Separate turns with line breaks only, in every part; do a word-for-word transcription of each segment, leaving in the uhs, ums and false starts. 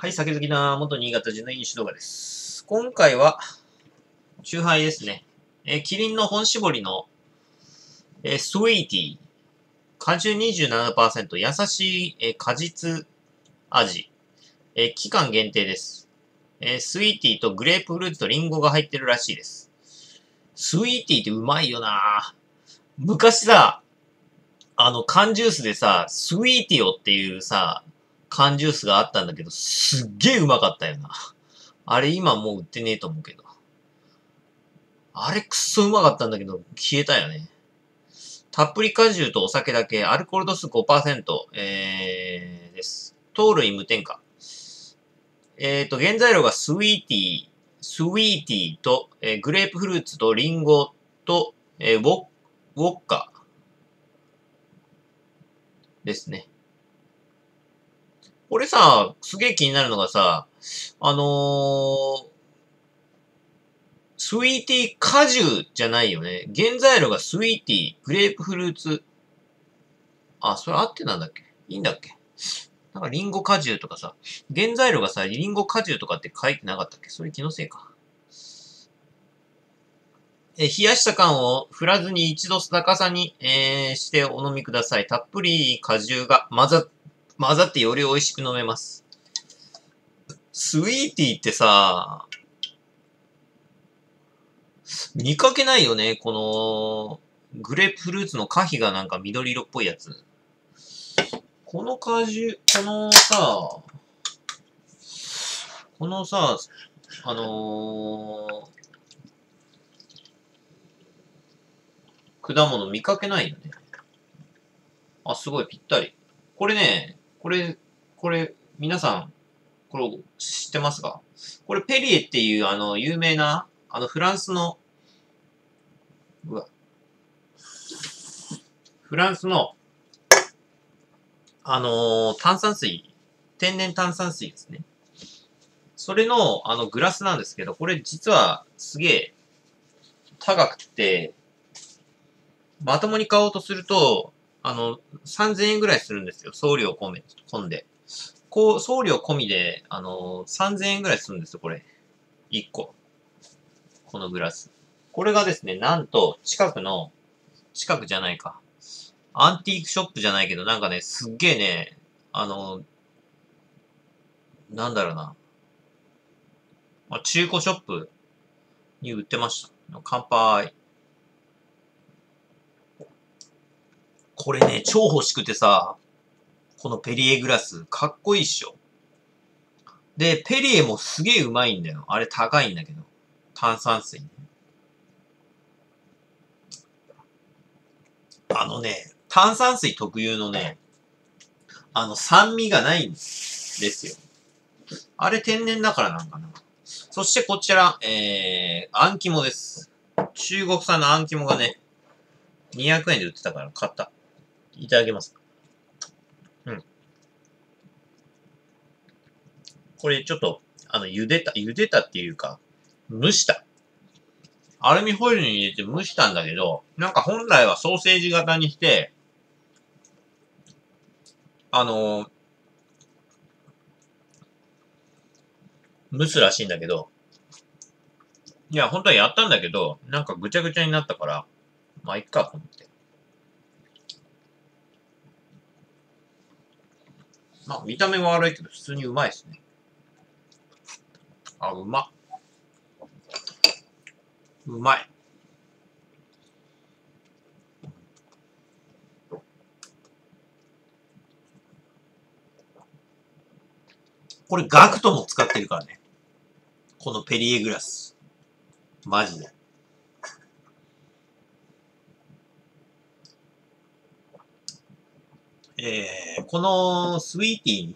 はい、酒好きな元新潟人の飲酒動画です。今回は、チューハイですね。えー、キリンの本搾りの、えー、スウィーティー。果汁 にじゅうななパーセント、優しい、えー、果実味。えー、期間限定です。えー、スイーティーとグレープフルーツとリンゴが入ってるらしいです。スイーティーってうまいよなぁ。昔さ、あの、缶ジュースでさ、スイーティオっていうさ、缶ジュースがあったんだけど、すっげえうまかったよな。あれ今もう売ってねえと思うけど。あれくっそうまかったんだけど、消えたよね。たっぷり果汁とお酒だけ、アルコール度数 ごパーセント、えー、です。糖類無添加。えーと、原材料がスイーティー、スイーティーと、えー、グレープフルーツとリンゴと、えー、ウォウォッカですね。これさ、すげえ気になるのがさ、あのー、スイーティー果汁じゃないよね。原材料がスイーティー、グレープフルーツ。あ、それ合ってなんだっけ？いいんだっけ？なんかリンゴ果汁とかさ、原材料がさ、リンゴ果汁とかって書いてなかったっけ？それ気のせいか。え、冷やした缶を振らずに一度逆さに、えー、してお飲みください。たっぷり果汁が混ざ、混ざってより美味しく飲めます。スイーティーってさ、見かけないよね。この、グレープフルーツの果皮がなんか緑色っぽいやつ。この果汁、このさ、このさ、あのー、果物見かけないよね。あ、すごいぴったり。これね、これ、これ、皆さん、これ知ってますか？これペリエっていうあの、有名な、あの、フランスの、うわ、フランスの、あのー、炭酸水、天然炭酸水ですね。それの、あの、グラスなんですけど、これ実はすげえ高くて、まともに買おうとすると、あの、さんぜんえんぐらいするんですよ。送料込め、込んで。こう、送料込みで、あの、さんぜんえんぐらいするんですよ、これ。いっこ。このグラス。これがですね、なんと、近くの、近くじゃないか。アンティークショップじゃないけど、なんかね、すっげえね、あの、なんだろうな。まあ、中古ショップに売ってました。乾杯。これね、超欲しくてさ、このペリエグラス、かっこいいっしょ。で、ペリエもすげえうまいんだよ。あれ高いんだけど。炭酸水ね。あのね、炭酸水特有のね、あの酸味がないんですよ。あれ天然だからなんかな。そしてこちら、えー、あん肝です。中国産のあん肝がね、にひゃくえんで売ってたから買った。いただきます。うん。これちょっと、あの、茹でた、茹でたっていうか、蒸した。アルミホイルに入れて蒸したんだけど、なんか本来はソーセージ型にして、あのー、蒸すらしいんだけど、いや、本当はやったんだけど、なんかぐちゃぐちゃになったから、まあ、いっかと思って。まあ、見た目は悪いけど、普通にうまいですね。あ、うまっ。うまい。これガクトも使ってるからね。このペリエグラス。マジで。えー、このスイーティ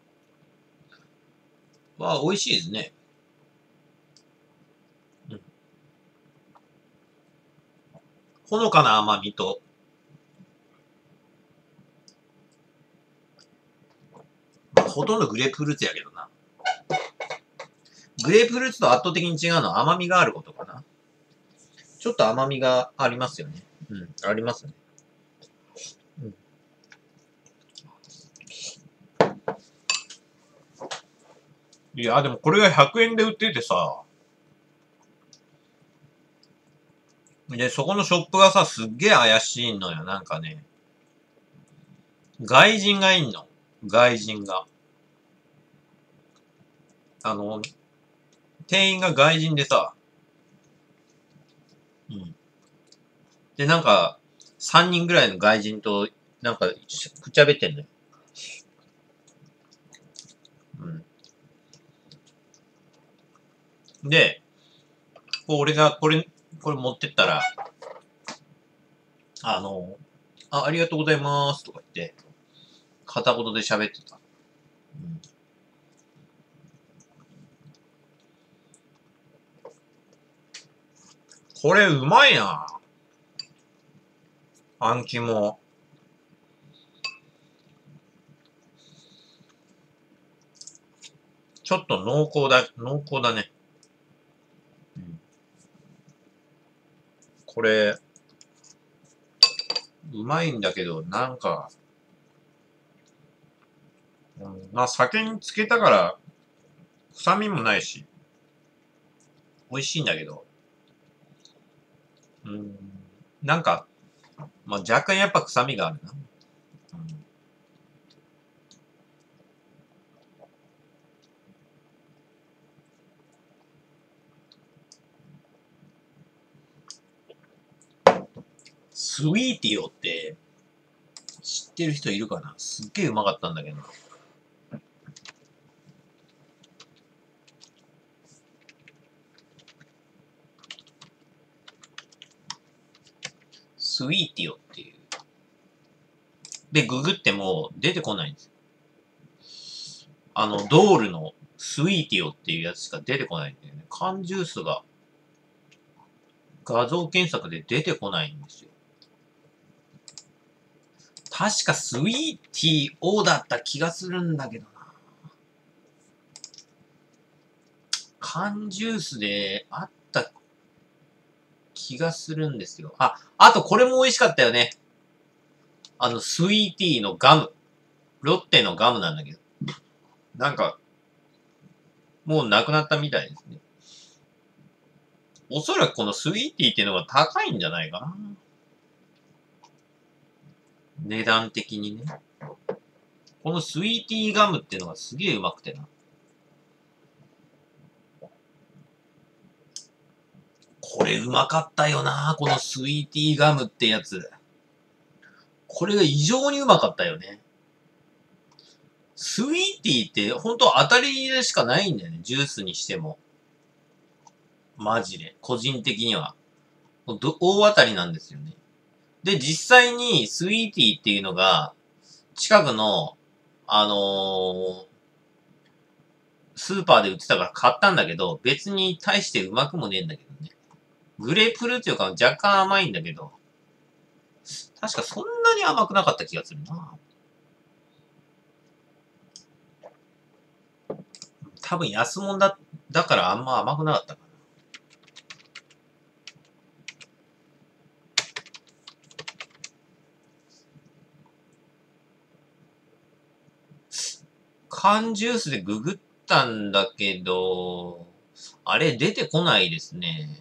ーは美味しいですね。うん、ほのかな甘みと、まあ、ほとんどグレープフルーツやけどな。グレープフルーツと圧倒的に違うのは甘みがあることかな。ちょっと甘みがありますよね。うん、ありますね。うん、 いや、でもこれがひゃくえんで売っててさ、で、そこのショップがさ、すっげえ怪しいのよ、なんかね。外人がいんの。外人が。あの、店員が外人でさ、うん。で、なんか、さんにんぐらいの外人と、なんか、くっちゃべってんのよ。うん。で、こう俺がこれ、これ持ってったら、あの、あ、ありがとうございますとか言って、片言で喋ってた。うん、これうまいな。あん肝。ちょっと濃厚だ、濃厚だね。うん、これ、うまいんだけど、なんか、うん、まあ酒につけたから、臭みもないし、美味しいんだけど、うん、なんか、まあ若干やっぱ臭みがあるな。うん、スイーティオって知ってる人いるかな？すっげえうまかったんだけど。スイーティオっていう。で、ググっても出てこないんですよ。あの、ドールのスイーティオっていうやつしか出てこないんだよね。缶ジュースが画像検索で出てこないんですよ。確かスイーティオだった気がするんだけどな。缶ジュースであった気がするんですよ。あ、あとこれも美味しかったよね。あの、スイーティーのガム。ロッテのガムなんだけど。なんか、もうなくなったみたいですね。おそらくこのスイーティーっていうのが高いんじゃないかな。値段的にね。このスイーティーガムっていうのがすげえうまくてな。これうまかったよな、このスイーティーガムってやつ。これが異常にうまかったよね。スイーティーって本当当たりでしかないんだよね。ジュースにしても。マジで。個人的には。大当たりなんですよね。で、実際にスイーティーっていうのが、近くの、あのー、スーパーで売ってたから買ったんだけど、別に大してうまくもねえんだけどね。グレープフルーツよりかは若干甘いんだけど、確かそんなに甘くなかった気がするな。多分安物だ、だからあんま甘くなかったかな。缶ジュースでググったんだけど、あれ出てこないですね。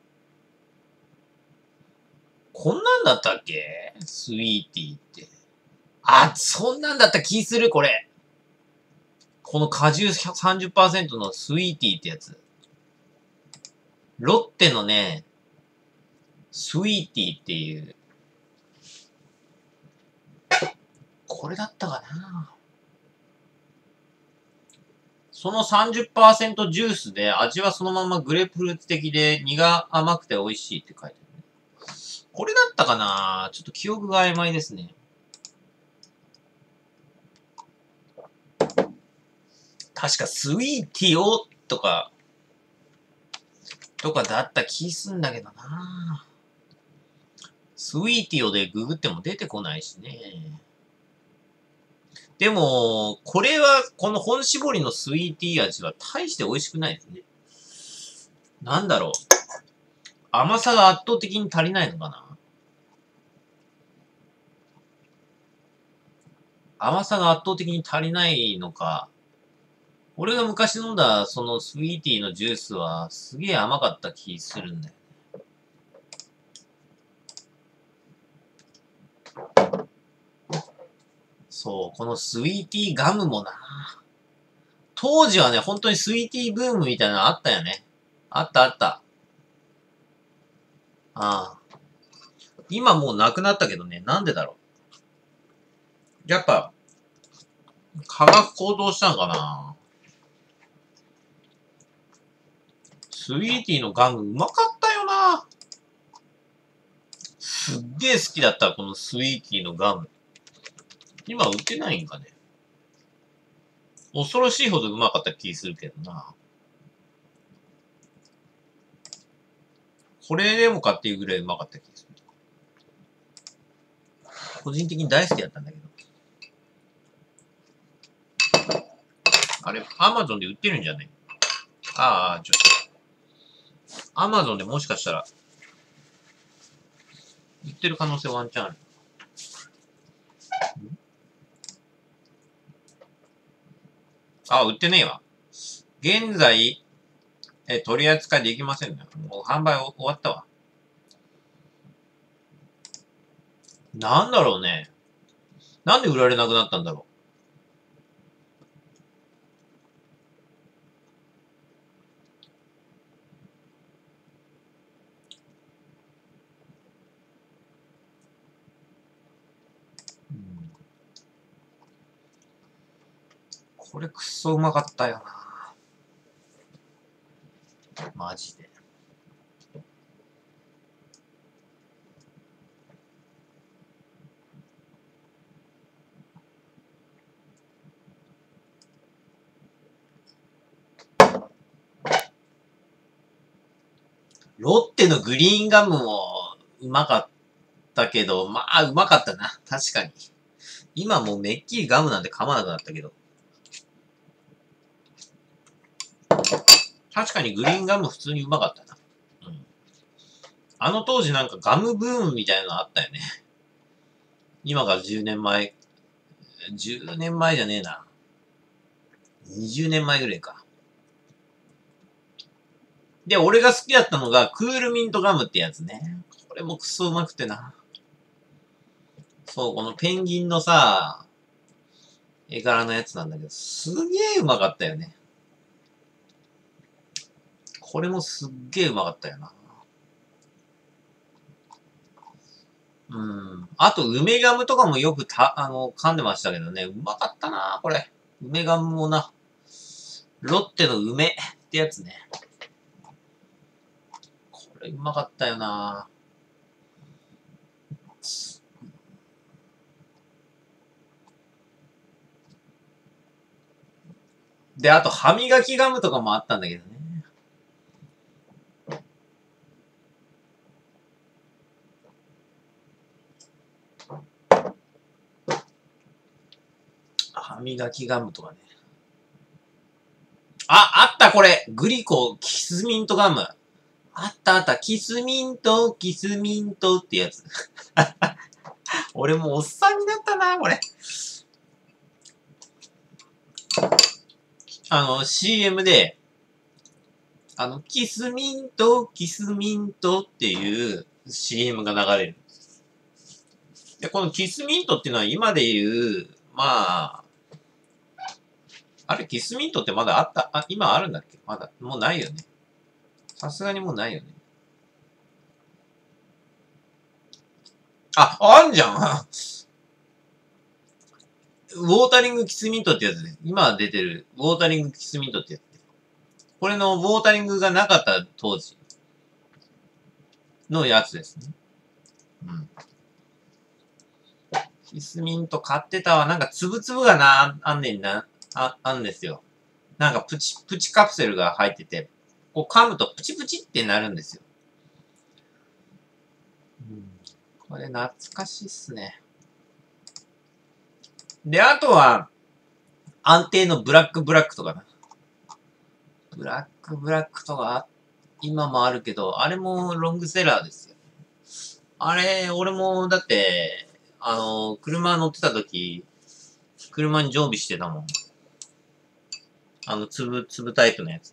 こんなんだったっけ？スイーティーって。あ、そんなんだった気する、これ。この果汁さんじゅっパーセントのスイーティーってやつ。ロッテのね、スイーティーっていう、これだったかな。そのさんじゅっパーセントジュースで味はそのままグレープフルーツ的で苦甘くて美味しいって書いてあるね。これだったかな？ちょっと記憶が曖昧ですね。確かスイーティオとか、とかだった気すんだけどな。スイーティオでググっても出てこないしね。でも、これは、この本搾りのスイーティー味は大して美味しくないですね。なんだろう。甘さが圧倒的に足りないのかな。甘さが圧倒的に足りないのか、 俺が昔飲んだ、そのスイーティーのジュースは、すげえ甘かった気するんだよ。そう、このスイーティーガムもな。当時はね、本当にスイーティーブームみたいなのあったよね。あったあった。ああ。今もうなくなったけどね、なんでだろう。やっぱ、価格高騰したのかな。スイーティーのガムうまかったよな。すっげえ好きだった、このスイーティーのガム。今売ってないんかね。恐ろしいほどうまかった気するけどな。これでもかっていうぐらいうまかった気がする。個人的に大好きだったんだけど。あれ、アマゾンで売ってるんじゃない？ああ、ちょっと。アマゾンでもしかしたら、売ってる可能性ワンチャンある。あ、売ってねえわ。現在、え、取り扱いできませんね。もう販売終わったわ。なんだろうね。なんで売られなくなったんだろう。うん、これくっそうまかったよな。マジで。ロッテのグリーンガムもうまかったけど、まあうまかったな。確かに。今もうめっきりガムなんて噛まなくなったけど。確かにグリーンガム普通にうまかったな。うん。あの当時なんかガムブームみたいなのあったよね。今がじゅうねんまえ。じゅうねんまえじゃねえな。にじゅうねんまえぐらいか。で、俺が好きだったのが、クールミントガムってやつね。これもクソうまくてな。そう、このペンギンのさ、絵柄のやつなんだけど、すげえうまかったよね。これもすっげえうまかったよな。うん。あと、梅ガムとかもよくた、あの、噛んでましたけどね。うまかったなこれ。梅ガムもな。ロッテの梅ってやつね。これうまかったよなで、あと、歯磨きガムとかもあったんだけどね。歯磨きガムとかね。あ、あったこれグリコ、キスミントガム。あったあった。キスミント、キスミントってやつ。俺もうおっさんになったな、これ。あの、シーエム で、あの、キスミント、キスミントっていう シーエム が流れる。で、このキスミントっていうのは今で言う、まあ、あれ、キスミントってまだあった、あ、今あるんだっけまだ、もうないよね。さすがにもうないよね。あ、あんじゃんウォータリングキスミントってやつです。今出てるウォータリングキスミントってやつ。これのウォータリングがなかった当時のやつですね。うん。キスミント買ってたわ。なんかつぶつぶがな、あんねんな、あ、あんですよ。なんかプチ、プチカプセルが入ってて、こう噛むとプチプチってなるんですよ。うん。これ懐かしいっすね。で、あとは、安定のブラックブラックとかな。ブラックブラックとか、今もあるけど、あれもロングセラーですよ。あれ、俺も、だって、あの、車乗ってた時、車に常備してたもん。 あの、粒、粒タイプのやつ。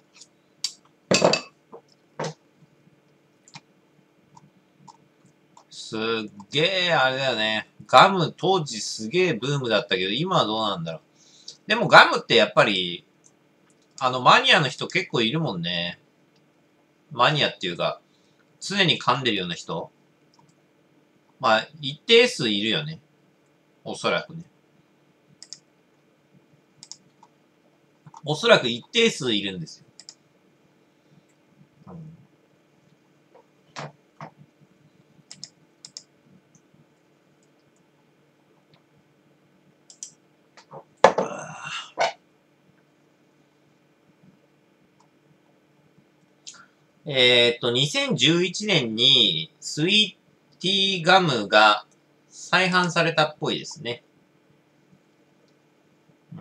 すっげえ、あれだよね。ガム当時すげえブームだったけど、今はどうなんだろう。でもガムってやっぱり、あの、マニアの人結構いるもんね。マニアっていうか、常に噛んでるような人。まあ、一定数いるよね。おそらくね。おそらく一定数いるんですよ。うんえーっと、にせんじゅういちねんにスイーティーガムが再販されたっぽいですね。うん、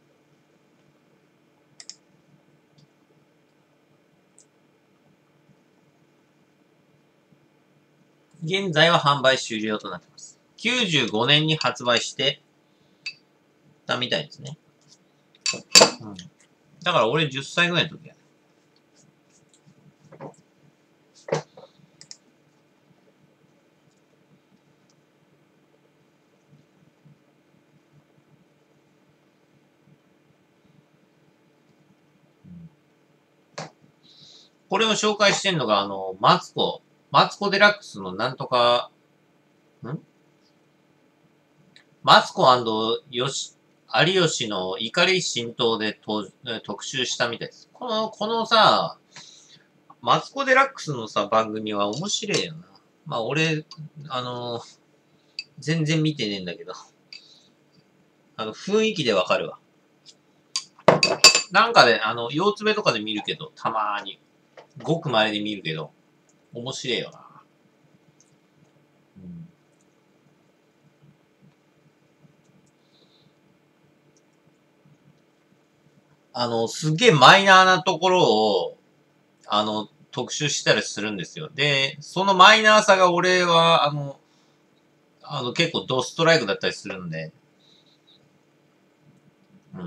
現在は販売終了となっています。きゅうじゅうごねんに発売してたみたいですね。うん、だから俺じゅっさいぐらいの時や。これを紹介してんのが、あの、マツコ、マツコデラックスのなんとか、んマツコよし、有吉の怒り浸透で特集したみたいです。この、このさ、マツコデラックスのさ、番組は面白いよな。まあ俺、あの、全然見てねえんだけど。あの、雰囲気でわかるわ。なんかで、あの、腰つべとかで見るけど、たまーに。ごく稀で見るけど、面白いよな。うん、あの、すげえマイナーなところを、あの、特集したりするんですよ。で、そのマイナーさが俺は、あの、あの、結構ドストライクだったりするんで、うん。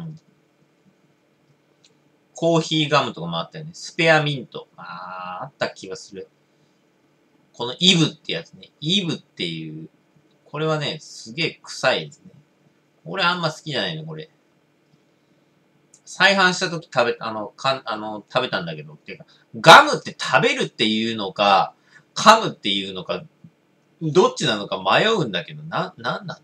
コーヒーガムとかもあったよね。スペアミント。あー、あった気がする。このイブってやつね。イブっていう、これはね、すげえ臭いですね。俺あんま好きじゃないの、これ。再販した時食べ、あの、かあの、食べたんだけど、っていうか、ガムって食べるっていうのか、噛むっていうのか、どっちなのか迷うんだけど、な、なんなの？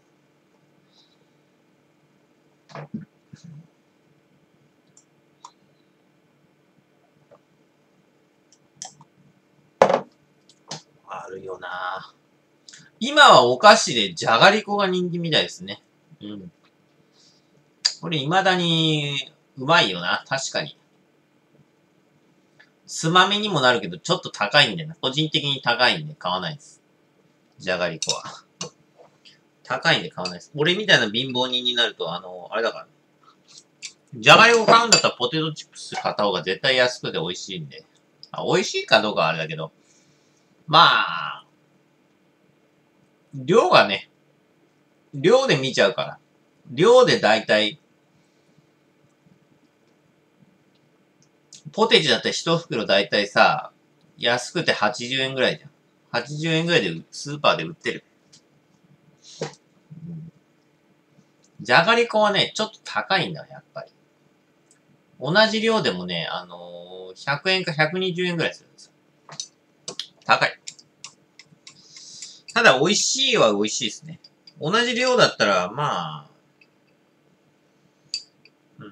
あるよな。今はお菓子でじゃがりこが人気みたいですね。うん。これ未だにうまいよな。確かに。つまみにもなるけど、ちょっと高いんでな。個人的に高いんで買わないです。じゃがりこは。高いんで買わないです。俺みたいな貧乏人になると、あの、あれだから、ね。じゃがりこ買うんだったらポテトチップス買った方が絶対安くて美味しいんで。あ、美味しいかどうかはあれだけど。まあ、量がね、量で見ちゃうから。量で大体、ポテチだったら一袋大体さ、安くてはちじゅうえんぐらいじゃん。はちじゅうえんぐらいでスーパーで売ってる。うん、じゃがりこはね、ちょっと高いんだよ、やっぱり。同じ量でもね、あのー、ひゃくえんかひゃくにじゅうえんぐらいするんですよ。高い。ただ、美味しいは美味しいですね。同じ量だったら、まあ、うん、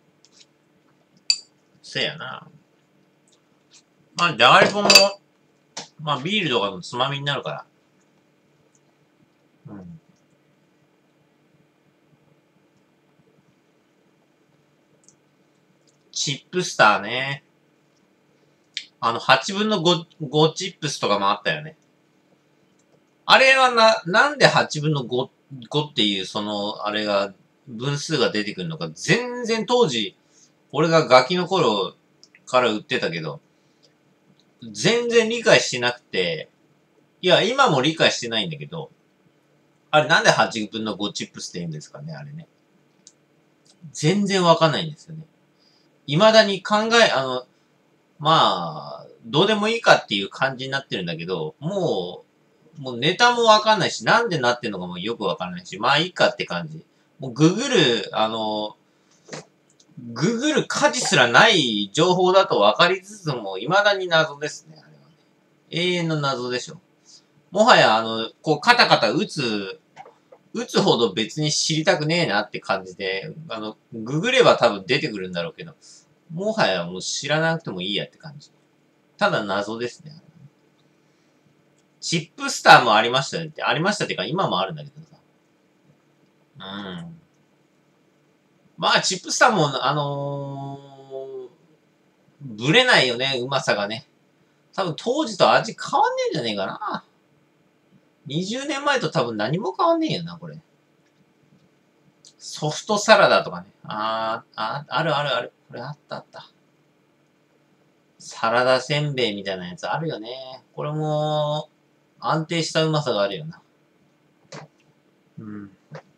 せやな。まあ、じゃがりこも、まあ、ビールとかのつまみになるから。うん。チップスターね。あの、はちぶんのご、ごチップスとかもあったよね。あれはな、なんではちぶんのご、ごっていう、その、あれが、分数が出てくるのか、全然当時、俺がガキの頃から売ってたけど、全然理解してなくて、いや、今も理解してないんだけど、あれなんではちぶんのごチップスって言うんですかね、あれね。 全然わかんないんですよね。未だに考え、あの、まあ、どうでもいいかっていう感じになってるんだけど、もう、もうネタもわかんないし、なんでなってんのかもよくわからないし、まあいいかって感じ。もうググる、あの、ググる価値すらない情報だとわかりつつも、未だに謎ですね、あれはね。永遠の謎でしょ。もはや、あの、こう、カタカタ打つ、打つほど別に知りたくねえなって感じで、あの、ググれば多分出てくるんだろうけど、もはやもう知らなくてもいいやって感じ。ただ謎ですね。チップスターもありましたねって、ありましたっていうか今もあるんだけどさ。うん。まあ、チップスターも、あのー、ぶれないよね、うまさがね。多分当時と味変わんねえんじゃねえかな。にじゅうねんまえと多分何も変わんねえよな、これ。ソフトサラダとかね。あー、あ、あるあるある。これあったあった。サラダせんべいみたいなやつあるよね。これも、安定したうまさがあるよな。うん。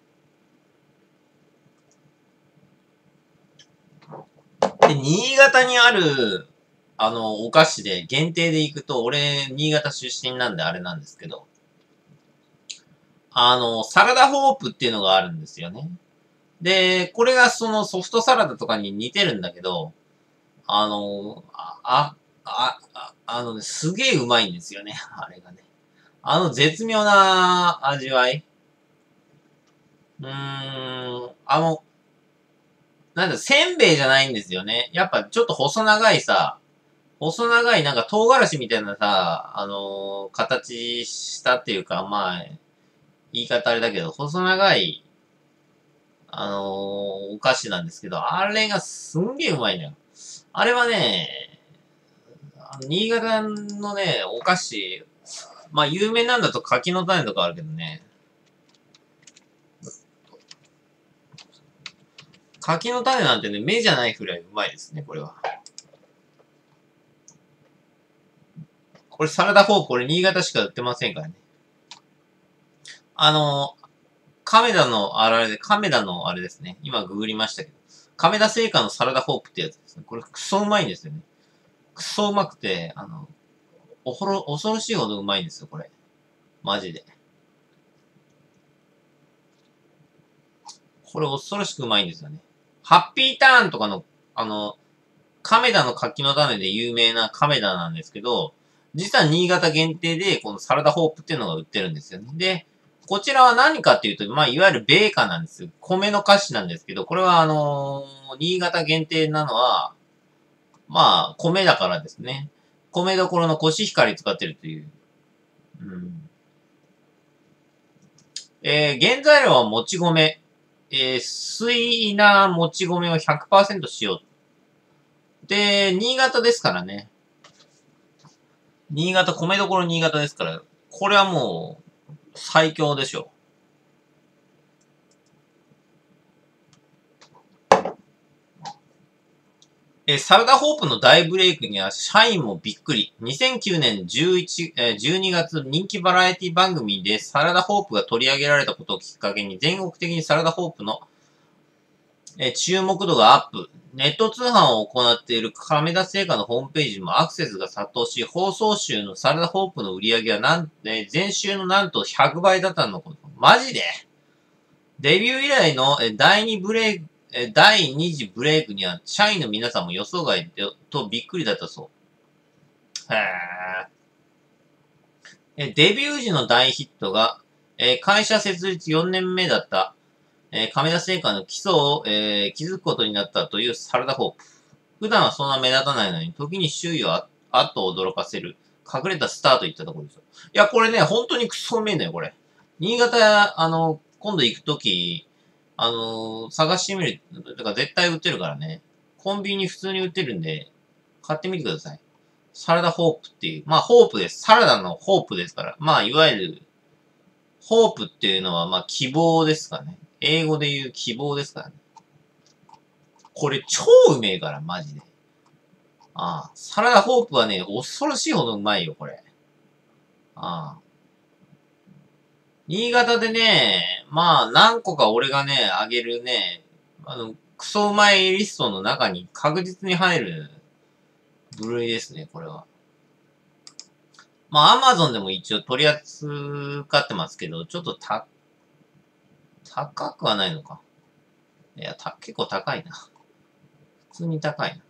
で、新潟にある、あの、お菓子で、限定で行くと、俺、新潟出身なんであれなんですけど、あの、サラダホープっていうのがあるんですよね。で、これがそのソフトサラダとかに似てるんだけど、あの、あ、あ、あ、ああのね、すげえうまいんですよね、あれがね。あの絶妙な味わい。うーん、あの、なんだ、せんべいじゃないんですよね。やっぱちょっと細長いさ、細長いなんか唐辛子みたいなさ、あのー形したっていうか、まあ、言い方あれだけど、細長い、あのーお菓子なんですけど、あれがすんげえうまいのよ。あれはね、あの新潟のね、お菓子、まあ有名なんだと柿の種とかあるけどね、柿の種なんてね、目じゃないくらいうまいですね、これは。これサラダフォーク、これ新潟しか売ってませんからね。あの、亀田のあれで、亀田のあれですね。今ググりましたけど。亀田製菓のサラダフォークってやつですね。これクソうまいんですよね。クソうまくて、あの、おほろ、恐ろしいほどうまいんですよ、これ。マジで。これ恐ろしくうまいんですよね。ハッピーターンとかの、あの、亀田の柿の種で有名な亀田なんですけど、実は新潟限定で、このサラダホープっていうのが売ってるんですよね。で、こちらは何かっていうと、まあ、いわゆる米菓なんです。米の菓子なんですけど、これはあのー新潟限定なのは、まあ、米だからですね。米どころのコシヒカリ使ってるという。うん。えー、原材料はもち米。えー、水稲もち米をひゃくパーセント使用。で、新潟ですからね。新潟、米どころ新潟ですから、これはもう、最強でしょ。えーサラダホープの大ブレイクには社員もびっくり。にせんきゅうねんじゅういち、えーじゅうにがつ人気バラエティ番組でサラダホープが取り上げられたことをきっかけに全国的にサラダホープの、えー注目度がアップ。ネット通販を行っている亀田製菓のホームページにもアクセスが殺到し、放送週のサラダホープの売り上げはなん、えー前週のなんとひゃくばいだったのこと。マジでデビュー以来のえー第2ブレイク、えー第二次ブレイクには社員の皆さんも予想外でとびっくりだったそう。へー。えデビュー時の大ヒットが、えー会社設立よねんめだった、えー亀田製菓の基礎を、えー築くことになったというサラダホープ。普段はそんな目立たないのに、時に周囲をああっと驚かせる、隠れたスターといったところですよ。いや、これね、本当にクソうめえんだよ、これ。新潟、あの、今度行くとき、あの探してみる。だから絶対売ってるからね。コンビニに普通に売ってるんで、買ってみてください。サラダホープっていう。まあ、ホープです。サラダのホープですから。まあ、いわゆる、ホープっていうのは、まあ、希望ですかね。英語で言う希望ですからね。これ超うめえから、マジで。ああ。サラダホープはね、恐ろしいほどうまいよ、これ。ああ。新潟でね、まあ、何個か俺がね、あげるね、あの、 クソうまいリストの中に確実に入る部類ですね、これは。まあ、アマゾンでも一応取り扱ってますけど、ちょっとた、高くはないのか。いや、た、結構高いな。普通に高いな。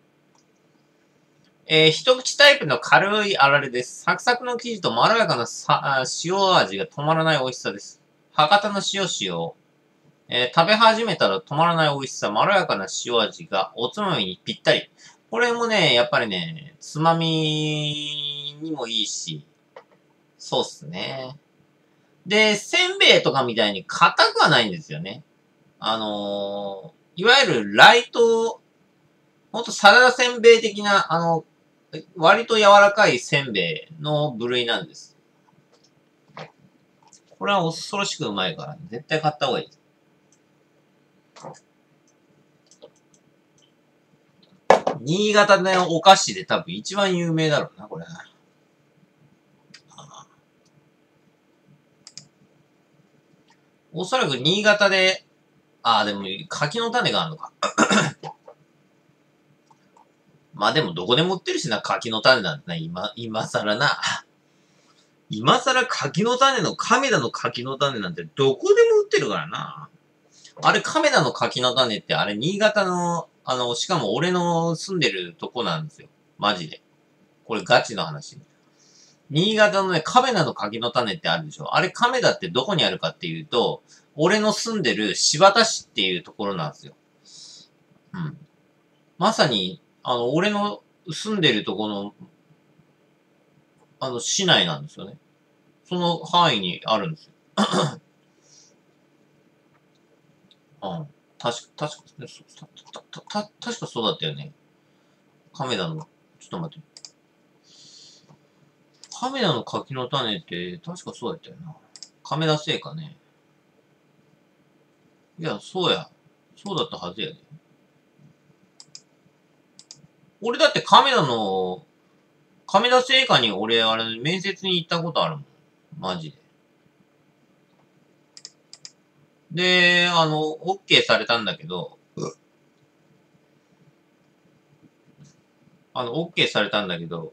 えー、一口タイプの軽いあられです。サクサクの生地とまろやかなさ塩味が止まらない美味しさです。博多の塩塩。えー、食べ始めたら止まらない美味しさ、まろやかな塩味がおつまみにぴったり。これもね、やっぱりね、つまみにもいいし、そうっすね。で、せんべいとかみたいに硬くはないんですよね。あのー、いわゆるライト、ほんとサラダせんべい的な、あの、割と柔らかいせんべいの部類なんです。これは恐ろしくうまいから、絶対買った方がいい。新潟のお菓子で多分一番有名だろうな、これ。おそらく新潟で、ああ、でも柿の種があるのか。まあでもどこでも売ってるしな、柿の種なんてな、今、今更な。今更柿の種の、亀田の柿の種なんてどこでも売ってるからな。あれ、亀田の柿の種ってあれ、新潟の、あの、しかも俺の住んでるとこなんですよ。マジで。これガチの話。新潟のね、亀田の柿の種ってあるでしょ。あれ、亀田ってどこにあるかっていうと、俺の住んでる柴田市っていうところなんですよ。うん。まさに、あの、俺の住んでるところの、あの、市内なんですよね。その範囲にあるんですよ。うん。確か、確か、た、た、た、た、確かそうだったよね。亀田の、ちょっと待って。亀田の柿の種って、確かそうだったよな。亀田製菓ね。いや、そうや。そうだったはずやで。俺だって亀田の、亀田製菓に俺、あれ、面接に行ったことあるもん。マジで。で、あの、OK されたんだけど、あの、OK されたんだけど、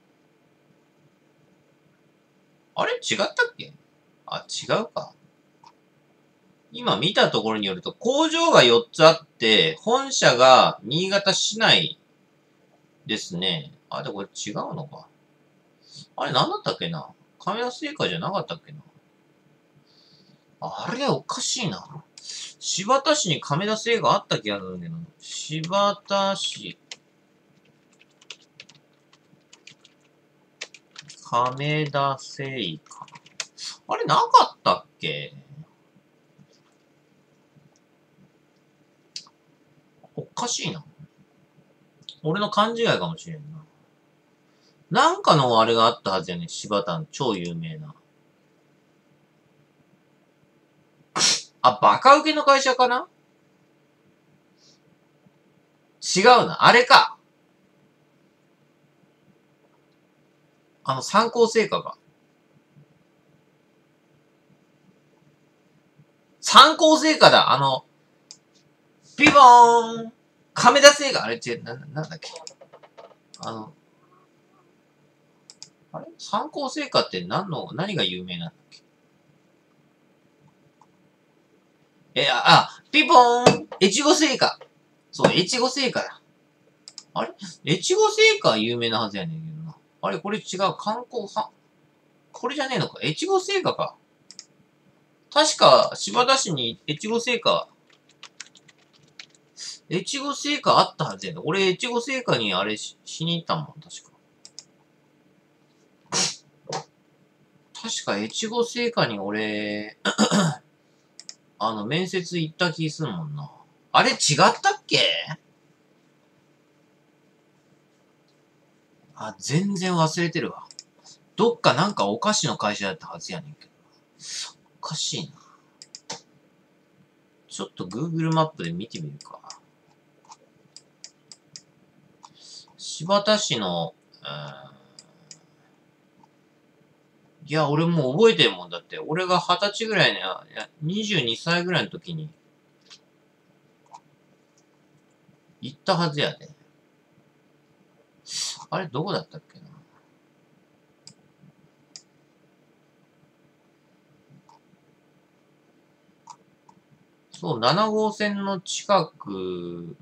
あれ違ったっけ？あ、違うか。今見たところによると、工場がよっつあって、本社が新潟市内ですね。あ、で、これ違うのか。あれ何だったっけな？亀田製菓じゃなかったっけな？あれおかしいな。柴田市に亀田製菓あった気がするんだけど。柴田市。亀田製菓。あれなかったっけ？おかしいな。俺の勘違いかもしれんな。なんかのあれがあったはずやね。柴田の超有名な。あ、バカウケの会社かな？違うな。あれか。あの、参考成果が。参考成果だ。あの、ピボーン亀田製菓。あれ違う、な、なんだっけ。あの、あれ参考成果って何の、何が有名なんだっけ？え、あ、あピポーン越後製菓。そう、越後製菓だ。あれ越後製菓有名なはずやねんけどな。あれこれ違う。観光は、これじゃねえのか。越後製菓か。確か、柴田市に越後製菓、越後製菓あったはずやねん。俺、越後製菓にあれししに行ったもん、確か。確か、越後製菓に俺、あの、面接行った気すんもんな。あれ違ったっけ？あ、全然忘れてるわ。どっかなんかお菓子の会社だったはずやねんけど。おかしいな。ちょっと Google マップで見てみるか。柴田市の、うーんいや、俺もう覚えてるもんだって。俺がはたちぐらいの、いや、にじゅうにさいぐらいの時に、 行ったはずやで。あれ、どこだったっけな。そう、なな号線の近く。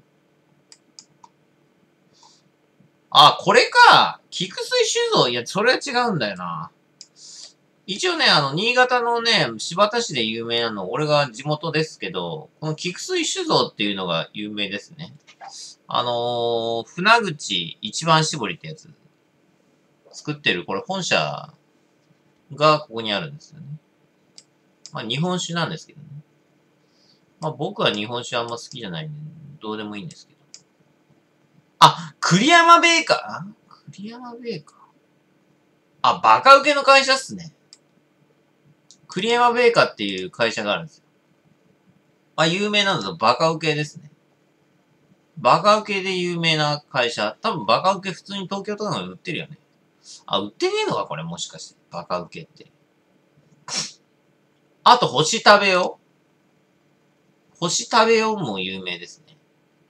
あ、これか。菊水酒造。いや、それは違うんだよな。一応ね、あの、新潟のね、新発田市で有名なの、俺が地元ですけど、この菊水酒造っていうのが有名ですね。あのー、船口一番搾りってやつ。作ってる、これ本社がここにあるんですよね。まあ、日本酒なんですけどね。まあ、僕は日本酒あんま好きじゃないんで、どうでもいいんですけど。あ、栗山ベーカー栗山ベーカーあ、バカウケの会社っすね。栗山ベーカーっていう会社があるんですよ。まあ、有名なのとバカウケですね。バカウケで有名な会社。多分バカウケ普通に東京とかで売ってるよね。あ、売ってねえのかこれもしかして。バカウケって。あと、星食べよう。星食べようも有名ですね。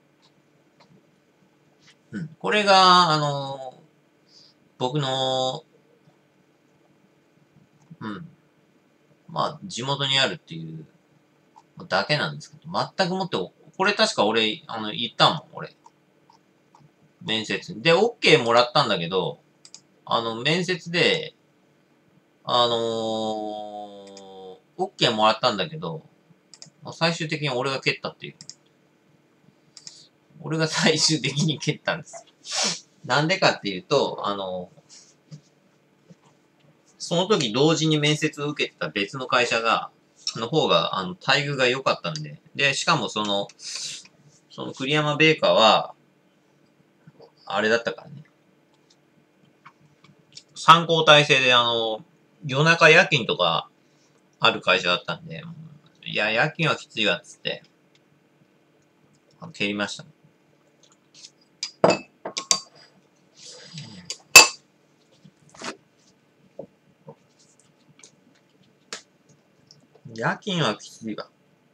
うん。これが、あのー、僕の、うん。まあ、地元にあるっていうだけなんですけど、全くもって、これ確か俺、あの、言ったもん、俺。面接。で、OK もらったんだけど、あの、面接で、あのー、OK もらったんだけど、最終的に俺が蹴ったっていう。俺が最終的に蹴ったんです。なんでかっていうと、あの、その時同時に面接を受けてた別の会社が、の方が、あの、待遇が良かったんで。で、しかもその、その栗山ベーカーは、あれだったからね。参考体制で、あの、夜中夜勤とかある会社だったんで、いや、夜勤はきついわ、つって、蹴りました。夜勤はきついわ。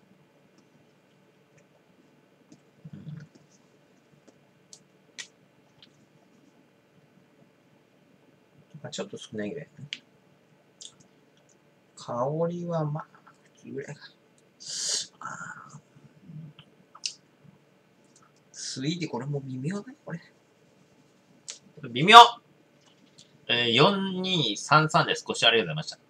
うん、ちょっと少ないぐらい。香りはまあ、ぐらいか。スイーティー、これも微妙だよ、これ。微妙えー、よんにーさんさんです。ご視聴ありがとうございました。